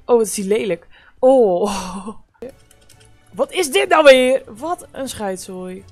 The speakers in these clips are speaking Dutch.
Oh, wat is die lelijk. Oh. Wat is dit nou weer? Wat een scheidzooi.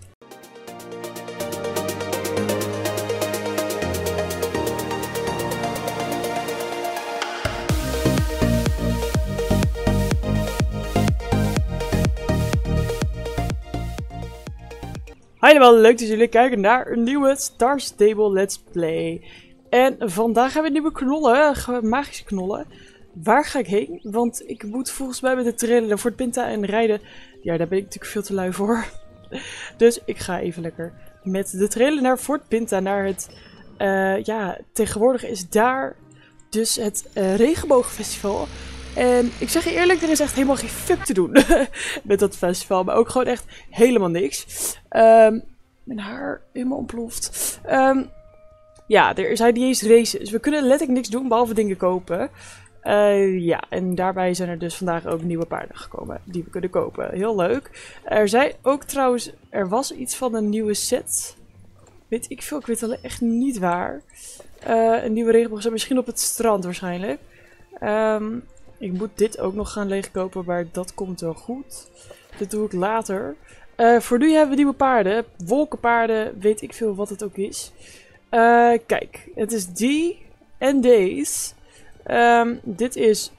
Hi allemaal, leuk dat jullie kijken naar een nieuwe Star Stable Let's Play. En vandaag hebben we nieuwe knollen, magische knollen. Waar ga ik heen? Want ik moet volgens mij met de trailer naar Fort Pinta en rijden. Ja, daar ben ik natuurlijk veel te lui voor. Dus ik ga even lekker met de trailer naar Fort Pinta, naar het... ja, tegenwoordig is daar dus het regenboogfestival. En ik zeg je eerlijk, er is echt helemaal geen fuck te doen met dat festival. Maar ook gewoon echt helemaal niks. Mijn haar helemaal ontploft. Ja, er zijn niet eens races. Dus we kunnen letterlijk niks doen behalve dingen kopen. Ja, en daarbij zijn er dus vandaag ook nieuwe paarden gekomen die we kunnen kopen. Heel leuk. Er zijn ook trouwens, er was iets van een nieuwe set. Weet ik veel, ik weet alleen echt niet waar. Een nieuwe regenboog, misschien op het strand waarschijnlijk. Ik moet dit ook nog gaan leegkopen, maar dat komt wel goed. Dat doe ik later. Voor nu hebben we nieuwe paarden. Wolkenpaarden, weet ik veel wat het ook is. Kijk, het is die en deze. Dit is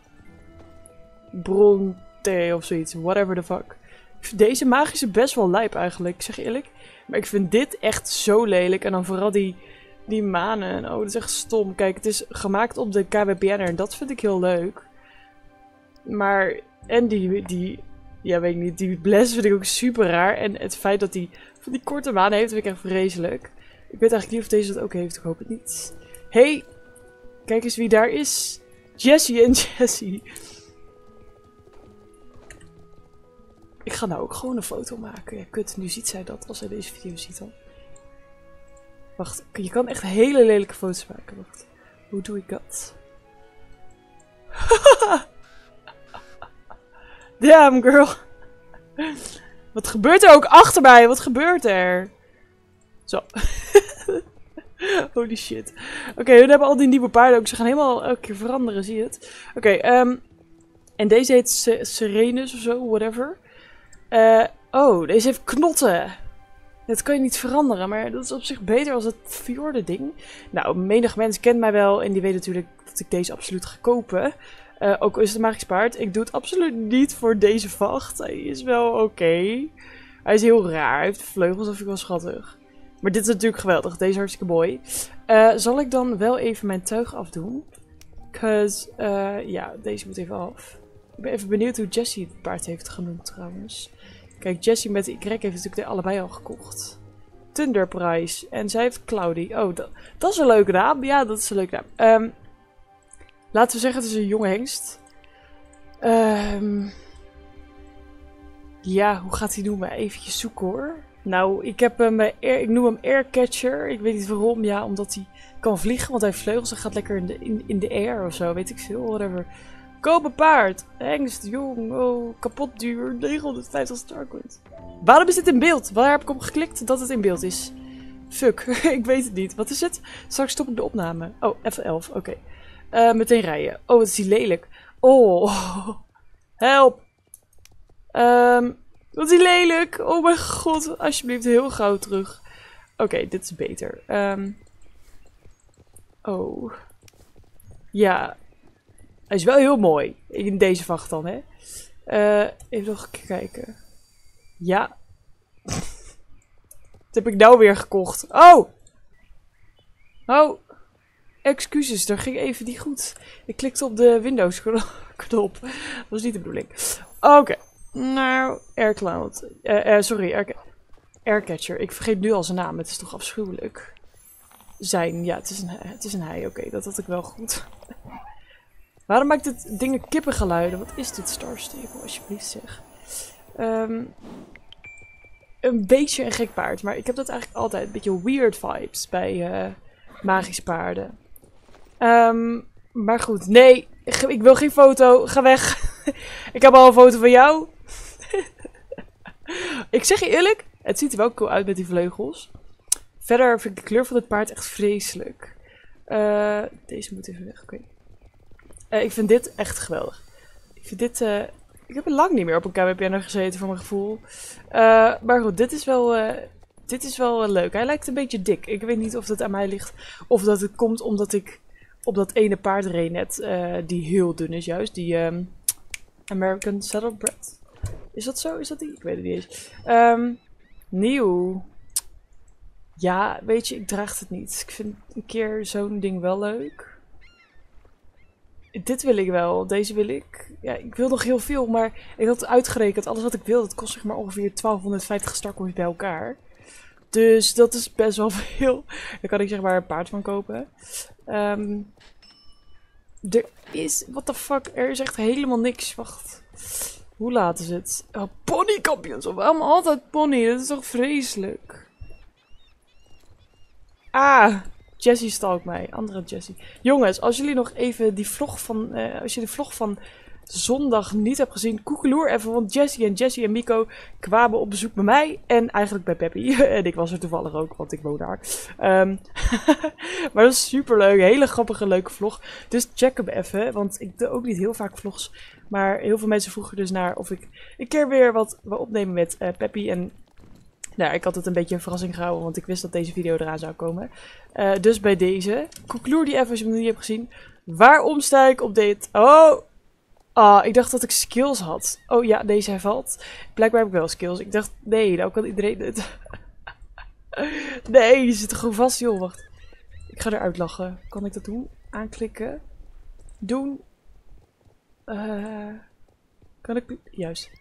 Bronte of zoiets, whatever the fuck. Ik vind deze magische best wel lijp eigenlijk, ik zeg je eerlijk. Maar ik vind dit echt zo lelijk. En dan vooral die manen. Oh, dat is echt stom. Kijk, het is gemaakt op de KWPN'er en dat vind ik heel leuk. Maar, en ja weet ik niet, die bles vind ik ook super raar. En het feit dat hij van die korte manen heeft, vind ik echt vreselijk. Ik weet eigenlijk niet of deze dat ook heeft, ik hoop het niet. Hey, kijk eens wie daar is. Jessie en Jessie. Ik ga nou ook gewoon een foto maken. Ja, kut, nu ziet zij dat als zij deze video ziet dan. Wacht, je kan echt hele lelijke foto's maken. Wacht, hoe doe ik dat? Damn, girl. Wat gebeurt er ook achter mij? Wat gebeurt er? Zo. Holy shit. Oké, we hebben al die nieuwe paarden ook. Ze gaan helemaal elke keer veranderen, zie je het? Oké, en deze heet Serenus of zo, whatever. Oh, deze heeft knotten. Dat kan je niet veranderen, maar dat is op zich beter als het Fjorden ding. Nou, menig mens kent mij wel en die weet natuurlijk dat ik deze absoluut ga kopen. Ook is het een magisch paard. Ik doe het absoluut niet voor deze vacht. Hij is wel oké. Hij is heel raar. Hij heeft vleugels, dat vind ik wel schattig. Maar dit is natuurlijk geweldig. Deze is hartstikke mooi. Zal ik dan wel even mijn tuig afdoen? Cause, ja, deze moet even af. Ik ben even benieuwd hoe Jessie het paard heeft genoemd trouwens. Kijk, Jessie met de Y heeft natuurlijk allebei al gekocht. Thunderprice. En zij heeft Cloudy. Oh, dat is een leuke naam. Ja, dat is een leuke naam. Laten we zeggen, het is een jonge hengst. Ja, hoe gaat hij noemen? Even zoeken hoor. Nou, ik heb hem, ik noem hem Aircatcher. Ik weet niet waarom. Ja, omdat hij kan vliegen, want hij heeft vleugels. Hij gaat lekker in de air of zo. Weet ik veel, whatever. Koop paard. Hengst, jong. Oh, kapot duur. 950 starcoins. Waarom is dit in beeld? Waar heb ik op geklikt dat het in beeld is? Fuck, ik weet het niet. Wat is het? Straks stop ik de opname. Oh, F11, oké. Meteen rijden. Oh, wat is die lelijk. Oh, help. Wat is die lelijk. Oh mijn god, alsjeblieft heel gauw terug. Oké, dit is beter. Oh. Ja. Hij is wel heel mooi. In deze vacht dan, hè. Even nog een keer kijken. Ja. Wat heb ik nou weer gekocht? Oh! Oh! Excuses, daar ging even niet goed. Ik klikte op de Windows knop. Dat was niet de bedoeling. Oké. Nou, Aircloud. Sorry, Aircatcher. Ik vergeet nu al zijn naam. Het is toch afschuwelijk. Zijn, ja, het is een hij. Oké, dat had ik wel goed. Waarom maakt dit dingen kippengeluiden? Wat is dit Star Stable, alsjeblieft zeg. Een beetje een gek paard, maar ik heb dat eigenlijk altijd. Een beetje weird vibes bij magische paarden. Maar goed, nee, ik wil geen foto. Ga weg. Ik heb al een foto van jou. Ik zeg je eerlijk, het ziet er wel cool uit met die vleugels. Verder vind ik de kleur van het paard echt vreselijk. Deze moet even weg, oké. Ik vind dit echt geweldig. vind dit... ik heb er lang niet meer op een KWPN gezeten voor mijn gevoel. Maar goed, dit is wel leuk. Hij lijkt een beetje dik. Ik weet niet of dat aan mij ligt. Of dat het komt omdat ik op dat ene paard reed net. Die heel dun is juist. Die American Saddlebred. Is dat zo? Is dat die? Ik weet het niet eens. Nieuw. Ja, weet je, ik draag het niet. Ik vind een keer zo'n ding wel leuk. Dit wil ik wel. Deze wil ik. Ja, ik wil nog heel veel, maar ik had uitgerekend. Alles wat ik wil, dat kost zeg maar ongeveer 1250 starcoins bij elkaar. Dus dat is best wel veel. Daar kan ik zeg maar een paard van kopen. Er is... What the fuck? Er is echt helemaal niks. Wacht. Hoe laat is het? Oh, ponykampioenschap. Waarom altijd pony? Dat is toch vreselijk? Ah, Jessie stalkt mij. Andere Jessie. Jongens, als jullie nog even die vlog van... als je de vlog van zondag niet hebt gezien, koekeloer even. Want Jessie en Miko kwamen op bezoek bij mij. En eigenlijk bij Peppy. En ik was er toevallig ook, want ik woon daar. Maar dat is super leuk. Hele grappige, leuke vlog. Dus check hem even. Want ik doe ook niet heel vaak vlogs. Maar heel veel mensen vroegen dus naar of ik een keer weer wat wil opnemen met Peppy. En nou, ik had het een beetje een verrassing gehouden, want ik wist dat deze video eraan zou komen. Dus bij deze. Koekloer die even als je hem nog niet hebt gezien. Waarom sta ik op dit? Oh! Ah, ik dacht dat ik skills had. Oh ja, deze hij valt. Blijkbaar heb ik wel skills. Ik dacht, nee, nou kan iedereen het. Nee, je zit er gewoon vast, joh. Wacht. Ik ga eruit lachen. Kan ik dat doen? Aanklikken. Doen. Kan ik... Juist.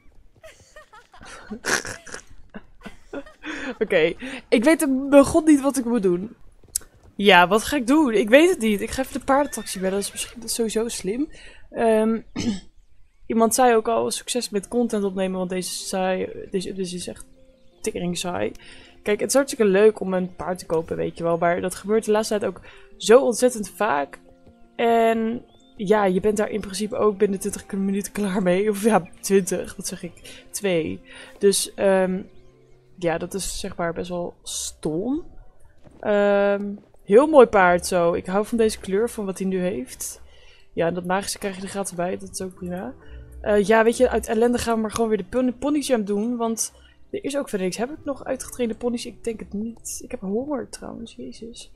Oké. Ik weet bij god niet wat ik moet doen. Ja, wat ga ik doen? Ik weet het niet. Ik ga even de paardentaxi bellen. Dat is misschien sowieso slim. Iemand zei ook al succes met content opnemen, want deze is echt tering saai. Kijk, het is hartstikke leuk om een paard te kopen, weet je wel. Maar dat gebeurt de laatste tijd ook zo ontzettend vaak. En ja, je bent daar in principe ook binnen 20 minuten klaar mee. Of ja, 20, wat zeg ik? 2. Dus ja, dat is zeg maar best wel stom. Heel mooi paard zo. Ik hou van deze kleur, van wat hij nu heeft. Ja, en dat magische krijg je er gratis bij. Dat is ook prima. Ja, weet je, uit ellende gaan we maar gewoon weer de pony jam doen. Want er is ook verder niks. Heb ik nog uitgetrainde ponies? Ik denk het niet. Ik heb honger trouwens, jezus.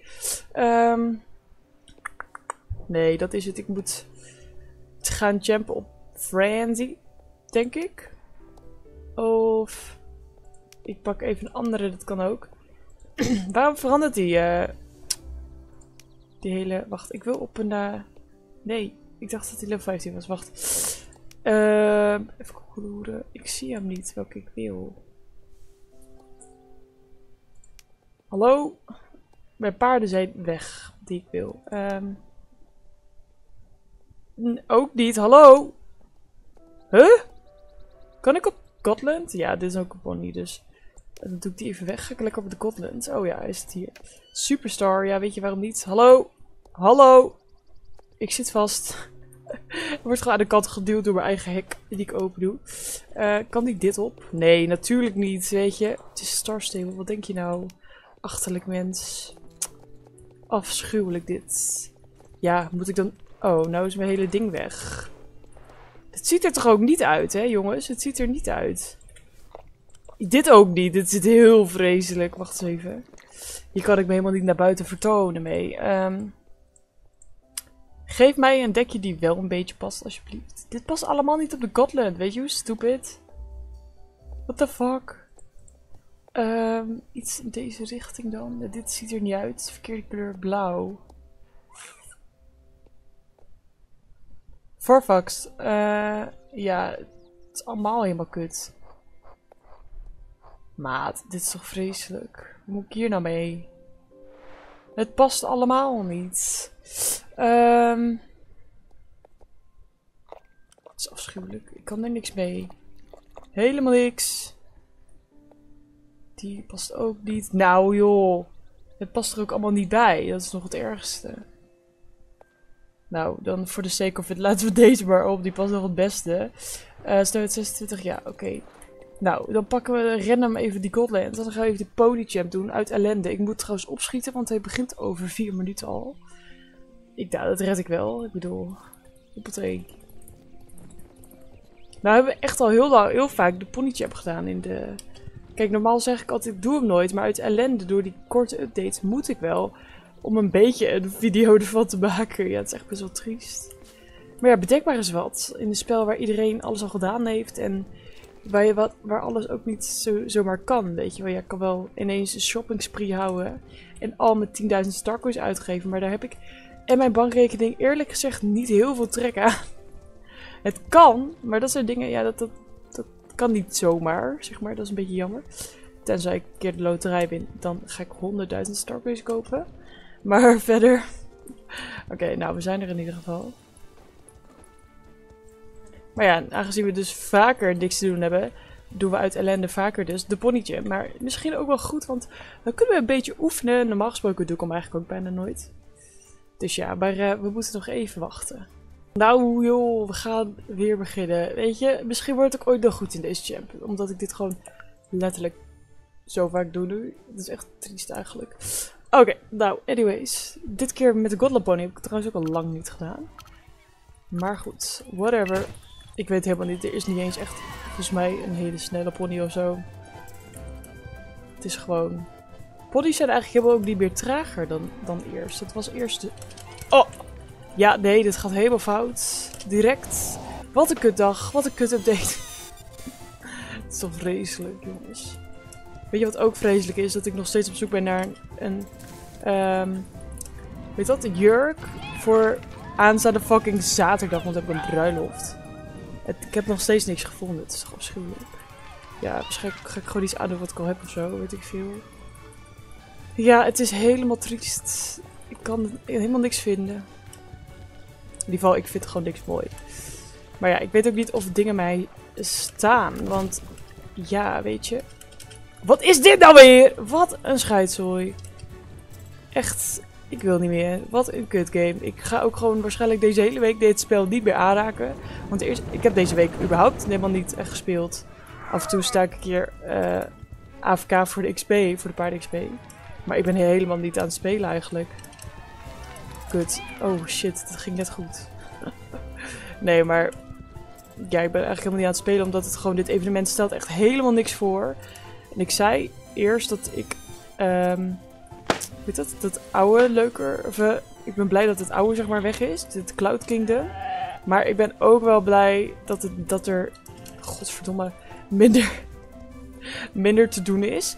Nee, dat is het. Ik moet gaan jumpen op Franzy, denk ik. Of ik pak even een andere, dat kan ook. Waarom verandert die hele... Wacht, ik wil op een... Nee, ik dacht dat hij level 15 was. Wacht. Even googlen. Ik zie hem niet, welke ik wil. Hallo? Mijn paarden zijn weg, die ik wil. Ook niet, hallo? Huh? Kan ik op Gotland? Ja, dit is ook een pony, dus... Dan doe ik die even weg. Ga ik lekker op de Gotland. Oh ja, is het hier. Superstar, ja, weet je waarom niet? Hallo? Hallo? Ik zit vast. Er wordt gewoon aan de kant geduwd door mijn eigen hek die ik open doe. Kan ik dit op? Nee, natuurlijk niet, weet je. Het is Star Stable, wat denk je nou? Achterlijk mens. Afschuwelijk dit. Ja, moet ik dan... Oh, nou is mijn hele ding weg. Het ziet er toch ook niet uit, hè jongens? Het ziet er niet uit. Dit ook niet. Dit zit heel vreselijk. Wacht eens even. Hier kan ik me helemaal niet naar buiten vertonen mee. Geef mij een dekje die wel een beetje past, alsjeblieft. Dit past allemaal niet op de Gotland. Weet je hoe stupid? What the fuck? Iets in deze richting dan. Dit ziet er niet uit. Verkeerde kleur blauw. Farfax. Ja, het is allemaal helemaal kut. Maat, dit is toch vreselijk. Hoe moet ik hier nou mee? Het past allemaal niet. Het is afschuwelijk. Ik kan er niks mee. Helemaal niks. Die past ook niet. Nou joh. Het past er ook allemaal niet bij. Dat is nog het ergste. Nou, dan voor de sake of it laten we deze maar op. Die past nog het beste. Snelheid 26, ja, oké. Nou, dan pakken we random even die Gotland. Dan gaan we even de pony champ doen uit ellende. Ik moet trouwens opschieten, want hij begint over 4 minuten al. Ja, dat red ik wel. Ik bedoel, hoppatee. Nou hebben we echt al heel vaak de ponychamp gedaan in de... Kijk, normaal zeg ik altijd, ik doe hem nooit. Maar uit ellende, door die korte updates, moet ik wel. Om een beetje een video ervan te maken. Ja, het is echt best wel triest. Maar ja, bedenk eens wat. In een spel waar iedereen alles al gedaan heeft. En waar alles ook niet zomaar kan, weet je wel. Ja, ik kan wel ineens een shopping spree houden. En al mijn 10.000 starcoins uitgeven. Maar daar heb ik en mijn bankrekening eerlijk gezegd niet heel veel trek aan. Het kan, maar dat zijn dingen, ja, dat kan niet zomaar, zeg maar. Dat is een beetje jammer. Tenzij ik een keer de loterij win, dan ga ik 100.000 starcoins kopen. Maar verder... Oké, nou, we zijn er in ieder geval. Maar ja, aangezien we dus vaker niks te doen hebben, doen we uit ellende vaker dus de ponytje. Maar misschien ook wel goed, want dan kunnen we een beetje oefenen. Normaal gesproken doe ik hem eigenlijk ook bijna nooit. Dus ja, maar we moeten nog even wachten. Nou joh, we gaan weer beginnen. Weet je, misschien word ik ooit nog goed in deze champ. Omdat ik dit gewoon letterlijk zo vaak doe nu. Dat is echt triest eigenlijk. Oké, nou, anyways. Dit keer met de Godland Pony heb ik het trouwens ook al lang niet gedaan. Maar goed, whatever. Ik weet helemaal niet, er is niet eens echt volgens mij een hele snelle pony of zo. Het is gewoon... Ponies zijn eigenlijk helemaal ook niet meer trager dan eerst. Het was eerst de... Oh! Ja, nee, dit gaat helemaal fout. Direct. Wat een kutdag. Wat een kut update. Het is toch vreselijk, jongens. Weet je wat ook vreselijk is? Dat ik nog steeds op zoek ben naar een weet dat? Een jurk voor aanstaande fucking zaterdag. Want dan heb ik een bruiloft. Ik heb nog steeds niks gevonden. Het is toch afschuwelijk. Ja, waarschijnlijk ga ik gewoon iets aandoen wat ik al heb of zo. Weet ik veel. Ja, het is helemaal triest. Ik kan helemaal niks vinden. In ieder geval, ik vind gewoon niks mooi. Maar ja, ik weet ook niet of dingen mij staan. Want ja, weet je. Wat is dit nou weer? Wat een scheidzooi. Echt, ik wil niet meer. Wat een kut game. Ik ga ook gewoon waarschijnlijk deze hele week dit spel niet meer aanraken. Want eerst, ik heb deze week überhaupt helemaal niet echt gespeeld. Af en toe sta ik een keer AFK voor de XP, voor de paarden XP. Maar ik ben helemaal niet aan het spelen eigenlijk. Kut. Oh shit, dat ging net goed. Nee, maar... Ja, ik ben eigenlijk helemaal niet aan het spelen, omdat het gewoon... Dit evenement stelt echt helemaal niks voor. En ik zei eerst dat ik... weet dat oude leuker... Of, ik ben blij dat het oude zeg maar weg is. Het Cloud Kingdom. Maar ik ben ook wel blij dat er... Godverdomme... Minder te doen is.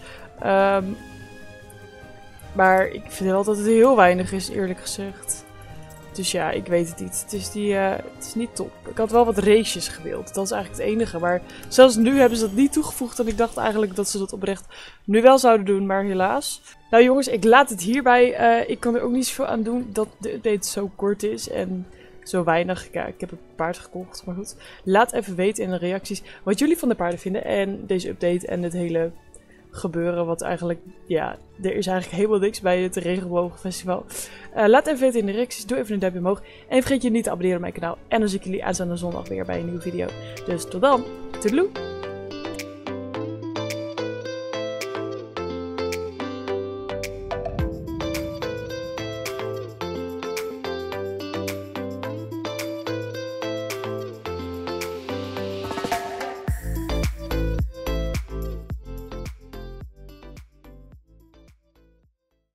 Maar ik vind wel dat het heel weinig is, eerlijk gezegd. Dus ja, ik weet het niet. Het is niet top. Ik had wel wat races gewild. Dat is eigenlijk het enige. Maar zelfs nu hebben ze dat niet toegevoegd. En ik dacht eigenlijk dat ze dat oprecht nu wel zouden doen. Maar helaas. Nou jongens, ik laat het hierbij. Ik kan er ook niet zoveel aan doen dat de update zo kort is. En zo weinig. Ja, ik heb een paard gekocht. Maar goed. Laat even weten in de reacties wat jullie van de paarden vinden. En deze update en het hele... gebeuren, wat eigenlijk, ja, er is eigenlijk helemaal niks bij het Regenbogenfestival. Laat even weten in de reacties, doe even een duimpje omhoog en vergeet je niet te abonneren op mijn kanaal. En dan zie ik jullie aanstaande zondag weer bij een nieuwe video. Dus tot dan, toedeloe!